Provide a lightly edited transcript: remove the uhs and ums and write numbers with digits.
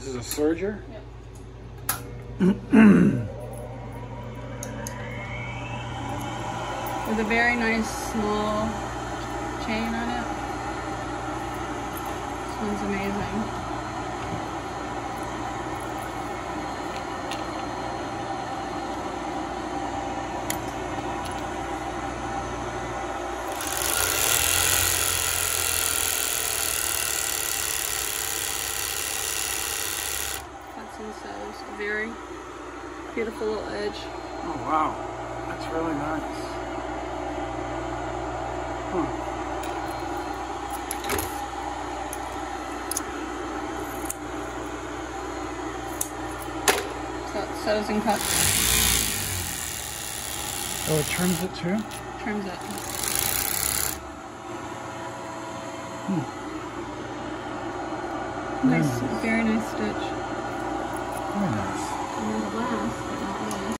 This is a serger? Yep. With a very nice small chain on it. This one's amazing. So it's a very beautiful little edge. Oh wow, that's really nice. Huh. So it sews and cuts. Oh, it trims it too? Trims it. Hmm. Nice, very nice stitch. Very nice.